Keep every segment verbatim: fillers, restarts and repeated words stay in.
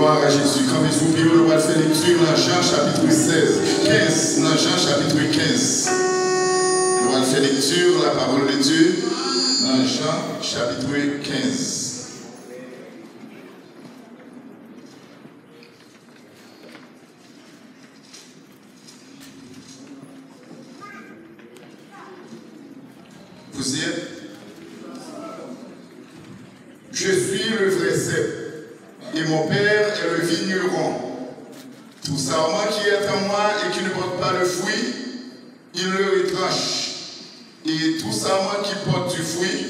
Gloire à Jésus. Quand vous oubliez, on va faire lecture dans Jean chapitre seize, quinze, dans Jean chapitre quinze. On va faire lecture la parole de Dieu dans Jean chapitre quinze. Vous y êtes? Je suis le vrai cep, et mon Père est le vigneron. Tout sarment qui est en moi et qui ne porte pas le fruit, il le retranche. Et tout sarment qui porte du fruit,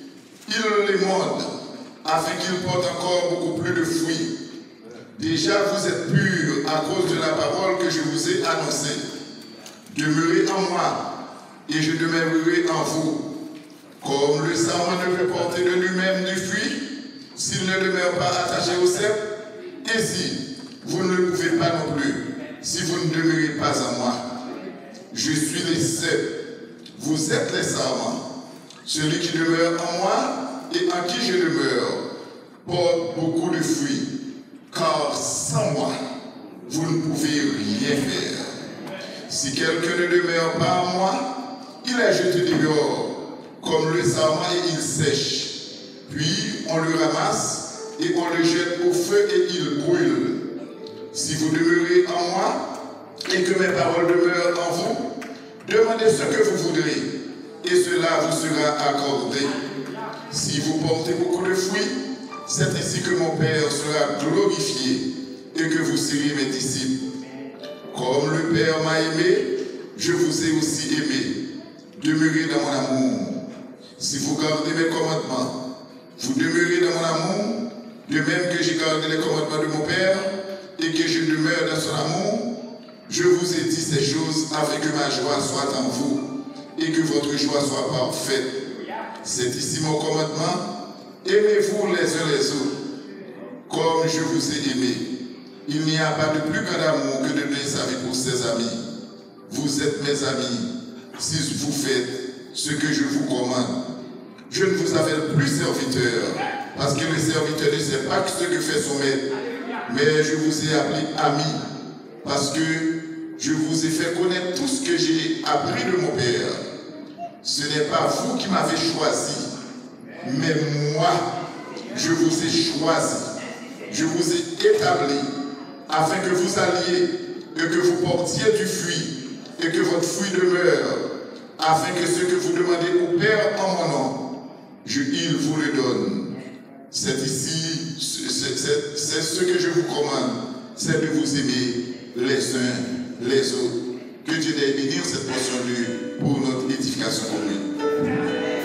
il l'émonde, afin qu'il porte encore beaucoup plus de fruits. Déjà vous êtes purs à cause de la parole que je vous ai annoncée. Demeurez en moi, et je demeurerai en vous. Comme le sarment ne peut porter de lui-même du fruit, s'il ne demeure pas attaché au cep, ainsi, vous ne le pouvez pas non plus, si vous ne demeurez pas en moi. Je suis les cep, vous êtes les sarments. Celui qui demeure en moi et en qui je demeure porte beaucoup de fruits, car sans moi, vous ne pouvez rien faire. Si quelqu'un ne demeure pas en moi, il est jeté dehors, comme le sarment, et il sèche. Puis on le ramasse et on le jette au feu et il brûle. Si vous demeurez en moi et que mes paroles demeurent en vous, demandez ce que vous voudrez et cela vous sera accordé. Si vous portez beaucoup de fruits, c'est ainsi que mon Père sera glorifié et que vous serez mes disciples. Comme le Père m'a aimé, je vous ai aussi aimé. Demeurez dans mon amour. Si vous gardez mes commandements, vous demeurez dans mon amour, de même que j'ai gardé les commandements de mon Père et que je demeure dans son amour. Je vous ai dit ces choses afin que ma joie soit en vous et que votre joie soit parfaite. C'est ici mon commandement. Aimez-vous les uns les autres, comme je vous ai aimé. Il n'y a pas de plus grand amour que de donner sa vie pour ses amis. Vous êtes mes amis si vous faites ce que je vous commande. Je ne vous appelle plus serviteur, parce que le serviteur ne sait pas ce que fait son maître. Mais je vous ai appelé ami, parce que je vous ai fait connaître tout ce que j'ai appris de mon Père. Ce n'est pas vous qui m'avez choisi, mais moi, je vous ai choisi. Je vous ai établi, afin que vous alliez et que vous portiez du fruit, et que votre fruit demeure, afin que ce que vous demandez au Père en mon nom, Je, il vous le donne. C'est ici, c'est ce que je vous commande, c'est de vous aimer les uns les autres. Que Dieu ait béni cette portion pour notre édification commune.